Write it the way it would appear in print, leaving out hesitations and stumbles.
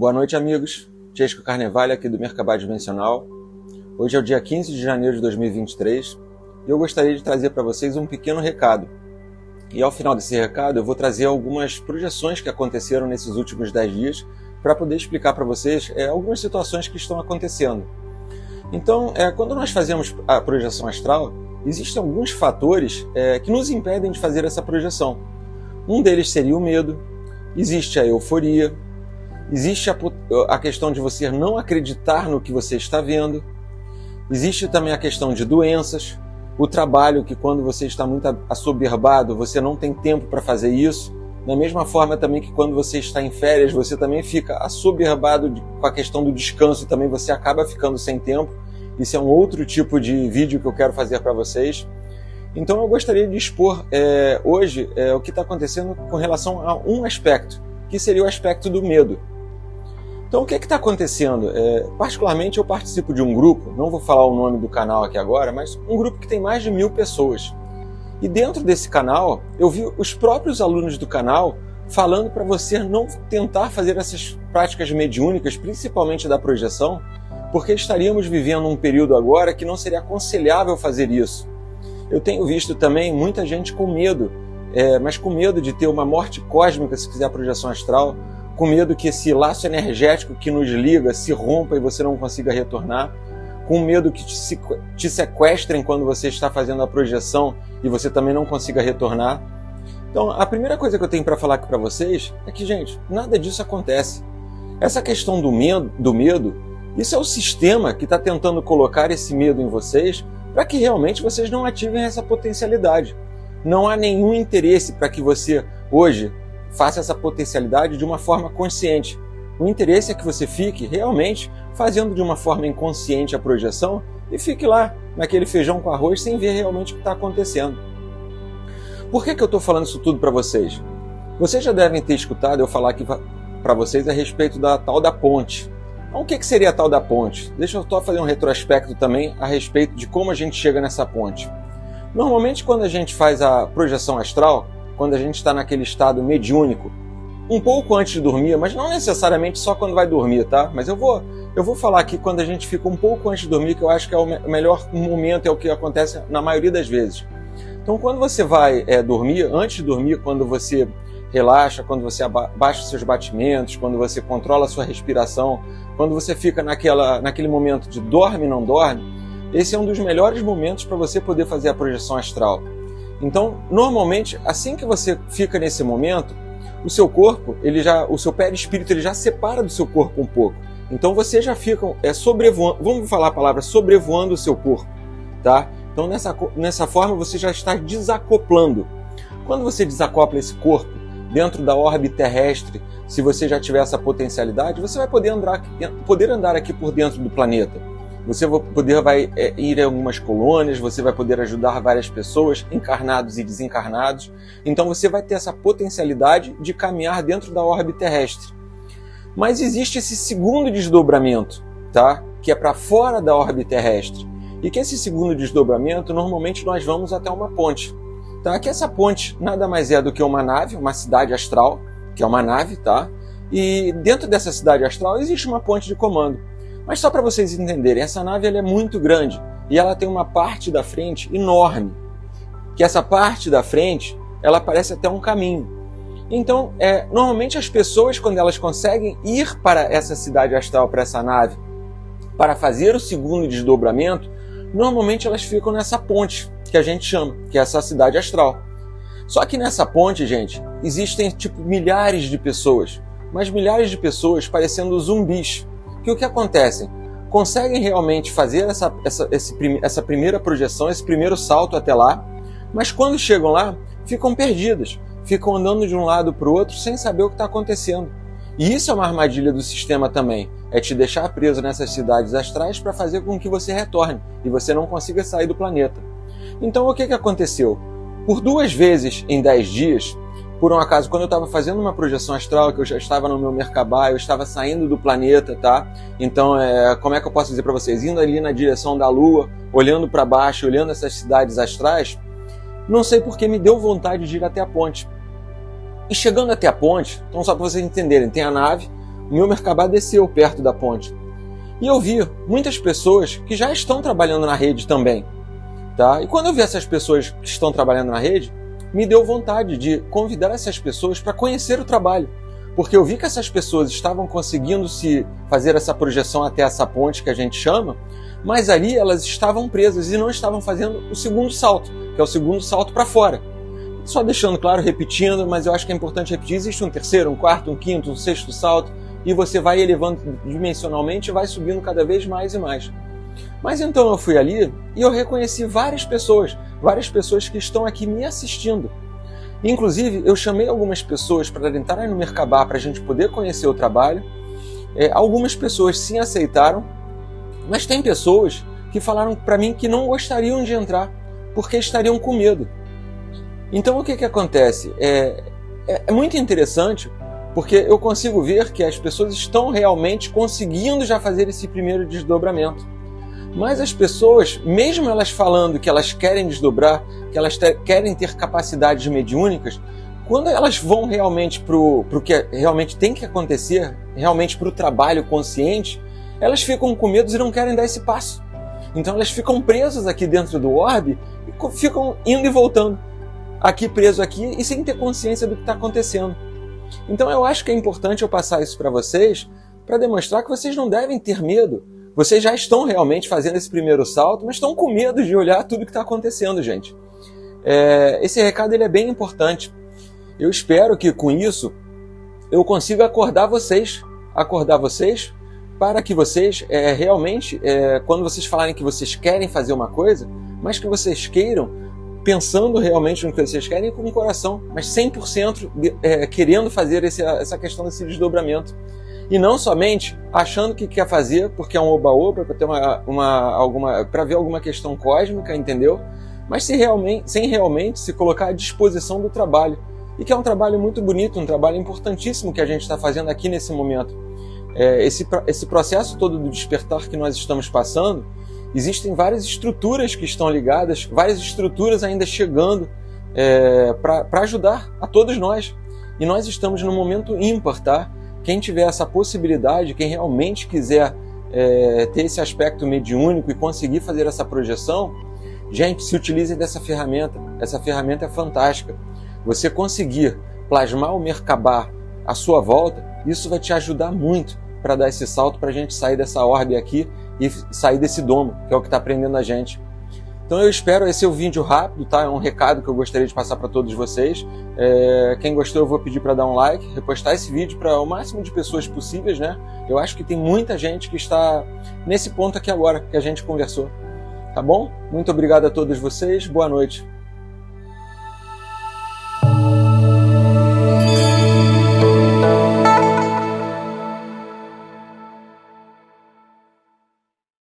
Boa noite, amigos. Chesco Carnevale aqui do Mercabá Dimensional. Hoje é o dia 15 de janeiro de 2023 e eu gostaria de trazer para vocês um pequeno recado. E ao final desse recado eu vou trazer algumas projeções que aconteceram nesses últimos 10 dias para poder explicar para vocês algumas situações que estão acontecendo. Então, quando nós fazemos a projeção astral, existem alguns fatores que nos impedem de fazer essa projeção. Um deles seria o medo, existe a euforia, existe a questão de você não acreditar no que você está vendo, existe também a questão de doenças, o trabalho que quando você está muito assoberbado, você não tem tempo para fazer isso, da mesma forma também que quando você está em férias, você também fica assoberbado com a questão do descanso e também você acaba ficando sem tempo. Isso é um outro tipo de vídeo que eu quero fazer para vocês. Então eu gostaria de expor hoje o que está acontecendo com relação a um aspecto, que seria o aspecto do medo. Então o que está acontecendo? Particularmente eu participo de um grupo, não vou falar o nome do canal aqui agora, mas um grupo que tem mais de 1000 pessoas. E dentro desse canal, eu vi os próprios alunos do canal falando para você não tentar fazer essas práticas mediúnicas, principalmente da projeção, porque estaríamos vivendo um período agora que não seria aconselhável fazer isso. Eu tenho visto também muita gente com medo, mas com medo de ter uma morte cósmica se fizer a projeção astral, com medo que esse laço energético que nos liga se rompa e você não consiga retornar, com medo que te sequestrem quando você está fazendo a projeção e você também não consiga retornar. Então, a primeira coisa que eu tenho para falar aqui para vocês é que, gente, nada disso acontece. Essa questão do medo, isso é o sistema que está tentando colocar esse medo em vocês para que realmente vocês não ativem essa potencialidade. Não há nenhum interesse para que você, hoje, faça essa potencialidade de uma forma consciente. O interesse é que você fique realmente fazendo de uma forma inconsciente a projeção e fique lá, naquele feijão com arroz, sem ver realmente o que está acontecendo. Por que eu estou falando isso tudo para vocês? Vocês já devem ter escutado eu falar aqui para vocês a respeito da tal da ponte. Então, o que seria a tal da ponte? Deixa eu só fazer um retrospecto também a respeito de como a gente chega nessa ponte. Normalmente, quando a gente faz a projeção astral, quando a gente está naquele estado mediúnico, um pouco antes de dormir, mas não necessariamente só quando vai dormir, tá? Mas eu vou falar aqui quando a gente fica um pouco antes de dormir, que eu acho que é o melhor momento, é o que acontece na maioria das vezes. Então, quando você vai dormir, antes de dormir, quando você relaxa, quando você abaixa os seus batimentos, quando você controla a sua respiração, quando você fica naquele momento de dorme, não dorme, esse é um dos melhores momentos para você poder fazer a projeção astral. Então, normalmente, assim que você fica nesse momento, o seu corpo, o seu perispírito, ele já separa do seu corpo um pouco. Então, você já fica sobrevoando, vamos falar a palavra, sobrevoando o seu corpo, tá? Então, nessa forma, você já está desacoplando. Quando você desacopla esse corpo dentro da órbita terrestre, se você já tiver essa potencialidade, você vai poder andar aqui por dentro do planeta. Você vai ir em algumas colônias, você vai poder ajudar várias pessoas, encarnados e desencarnados. Então você vai ter essa potencialidade de caminhar dentro da órbita terrestre. Mas existe esse segundo desdobramento, tá? Que é para fora da órbita terrestre. E que esse segundo desdobramento, normalmente nós vamos até uma ponte. Tá? Que essa ponte nada mais é do que uma nave, uma cidade astral, que é uma nave, tá? E dentro dessa cidade astral existe uma ponte de comando. Mas só para vocês entenderem, essa nave ela é muito grande e ela tem uma parte da frente enorme. Que essa parte da frente, ela parece até um caminho. Então, normalmente as pessoas, quando elas conseguem ir para essa cidade astral, para essa nave, para fazer o segundo desdobramento, normalmente elas ficam nessa ponte, que a gente chama, que é essa cidade astral. Só que nessa ponte, gente, existem milhares de pessoas, mas milhares de pessoas parecendo zumbis. Que o que acontece? Conseguem realmente fazer essa primeira projeção, esse primeiro salto até lá, mas quando chegam lá, ficam perdidas, ficam andando de um lado para o outro sem saber o que está acontecendo. E isso é uma armadilha do sistema também, é te deixar preso nessas cidades astrais para fazer com que você retorne e você não consiga sair do planeta. Então o que aconteceu? Por 2 vezes em 10 dias, por um acaso, quando eu estava fazendo uma projeção astral, que eu já estava no meu Merkabá, eu estava saindo do planeta, tá? Então, como é que eu posso dizer para vocês? Indo ali na direção da Lua, olhando para baixo, olhando essas cidades astrais, não sei por que me deu vontade de ir até a ponte. E chegando até a ponte, então só para vocês entenderem, tem a nave, o meu Merkabah desceu perto da ponte. E eu vi muitas pessoas que já estão trabalhando na rede também. Tá? E quando eu vi essas pessoas que estão trabalhando na rede, me deu vontade de convidar essas pessoas para conhecer o trabalho. Porque eu vi que essas pessoas estavam conseguindo se fazer essa projeção até essa ponte que a gente chama, mas ali elas estavam presas e não estavam fazendo o segundo salto, que é o segundo salto para fora. Só deixando claro, repetindo, mas eu acho que é importante repetir, existe um terceiro, um quarto, um quinto, um sexto salto, e você vai elevando dimensionalmente e vai subindo cada vez mais e mais. Mas então eu fui ali e eu reconheci várias pessoas que estão aqui me assistindo. Inclusive, eu chamei algumas pessoas para entrarem no Merkabah para a gente poder conhecer o trabalho. Algumas pessoas sim aceitaram, mas tem pessoas que falaram para mim que não gostariam de entrar, porque estariam com medo. Então o que acontece? É muito interessante, porque eu consigo ver que as pessoas estão realmente conseguindo já fazer esse primeiro desdobramento. Mas as pessoas, mesmo elas falando que elas querem desdobrar, que elas querem ter capacidades mediúnicas, quando elas vão realmente para o que realmente tem que acontecer, realmente para o trabalho consciente, elas ficam com medo e não querem dar esse passo. Então elas ficam presas aqui dentro do orbe e ficam indo e voltando, aqui preso aqui e sem ter consciência do que está acontecendo. Então eu acho que é importante eu passar isso para vocês, para demonstrar que vocês não devem ter medo. Vocês já estão realmente fazendo esse primeiro salto, mas estão com medo de olhar tudo que está acontecendo, gente. Esse recado ele é bem importante. Eu espero que com isso eu consiga acordar vocês para que vocês realmente, quando vocês falarem que vocês querem fazer uma coisa, mas que vocês queiram, pensando realmente no que vocês querem com o coração, mas 100% querendo fazer essa questão desse desdobramento. E não somente achando que quer fazer porque é um oba-oba, para ter para ver alguma questão cósmica, entendeu? Mas sem realmente se colocar à disposição do trabalho. E que é um trabalho muito bonito, um trabalho importantíssimo que a gente está fazendo aqui nesse momento. Esse processo todo do despertar que nós estamos passando, existem várias estruturas que estão ligadas, várias estruturas ainda chegando para ajudar a todos nós. E nós estamos num momento ímpar, tá? Quem tiver essa possibilidade, quem realmente quiser ter esse aspecto mediúnico e conseguir fazer essa projeção, gente, se utilize dessa ferramenta. Essa ferramenta é fantástica. Você conseguir plasmar o Merkabah à sua volta, isso vai te ajudar muito para dar esse salto para a gente sair dessa orbe aqui e sair desse domo, que é o que está prendendo a gente. Então eu espero, esse é um vídeo rápido, tá? É um recado que eu gostaria de passar para todos vocês. Quem gostou eu vou pedir para dar um like, repostar esse vídeo para o máximo de pessoas possíveis, né? Eu acho que tem muita gente que está nesse ponto aqui agora, que a gente conversou. Tá bom? Muito obrigado a todos vocês, boa noite.